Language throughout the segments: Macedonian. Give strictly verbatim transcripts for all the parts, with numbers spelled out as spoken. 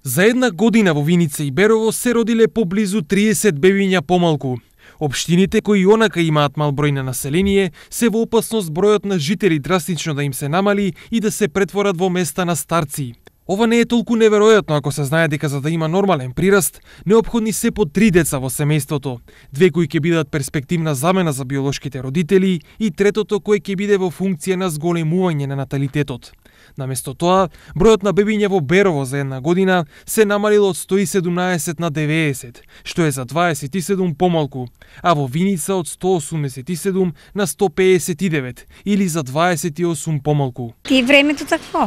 За една година во Виница и Берово се родиле поблизу триесет бебиња помалку. Општините кои онака имаат мал број на население се во опасност бројот на жители драстично да им се намали и да се претворат во места на старци. Ова не е толку неверојатно ако се знае дека за да има нормален прираст, неопходни се по три деца во семејството, две кои ќе бидат перспективна замена за биолошките родители и третото кој ќе биде во функција на зголемување на наталитетот. Наместо тоа, бројот на бебиња во Берово за една година се намалил од сто и седумнаесет на деветдесет, што е за дваесет и седум помалку, а во Виница од сто осумдесет и седум на сто пеесет и девет, или за дваесет и осум помалку. И времето такво.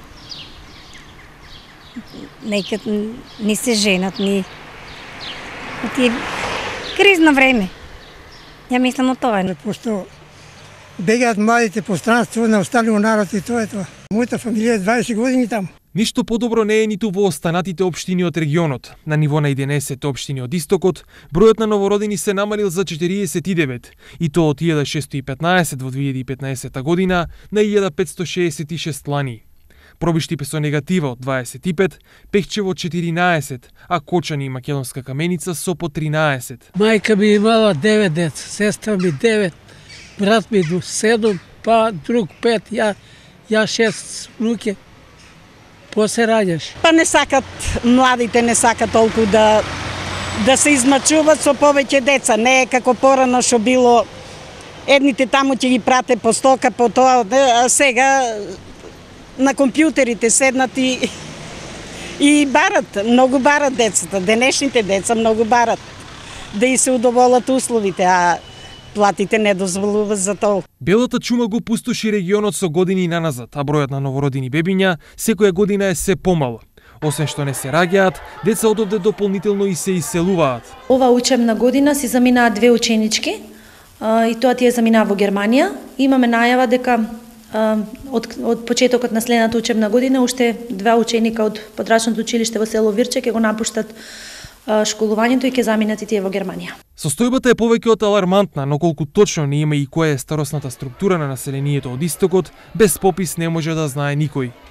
Некад ни се женат, ни... Ти кризно време. Ја мислам о тоа. Пошто бегаат младите по странство, не остали у народ и тоа е тоа. Мојата фамилија е дваесет години таму. Ништо подобро не е ниту во останатите општини од регионот. На ниво на единаесет општини од истокот, бројот на новородени се намалил за четириесет и девет, и тоа од илјада шестстотини и петнаесет во две илјади и петнаесета година на илјада петстотини шеесет и шест лани. Пробиштипе со негатива од дваесет и пет, Пехчево четиринаесет, а Кочани и Македонска Каменица со по тринаесет. Мајка ми имала девет деца, сестра ми девет, брат ми седум, па друг пет, ја, ја шест внуке. После раѓаш. Па не сакат, младите не сакат толку да да се измачуваат со повеќе деца. Не е како порано што било, едните таму ќе ги прате по стока, по тоа, а сега на компјутерите седнат и, и барат, многу барат децата, денешните деца многу барат да и се удоволат условите, а платите не дозволуваат за тоа. Белата чума го пустоши регионот со години наназад, а бројот на новородени бебиња секоја година е се помал. Освен што не се раѓаат, деца од овде дополнително и се иселуваат. Ова учебна година си заминаа две ученички, и тоа тие заминаа во Германија. Имаме најава дека од, од почетокот на следната учебна година уште два ученика од подрачното училиште во село Вирче ќе го напуштат школувањето и ќе заминат и тие во Германија. Состојбата е повеќе од алармантна, но колку точно не има и која е старосната структура на населението од истокот, без попис не може да знае никој.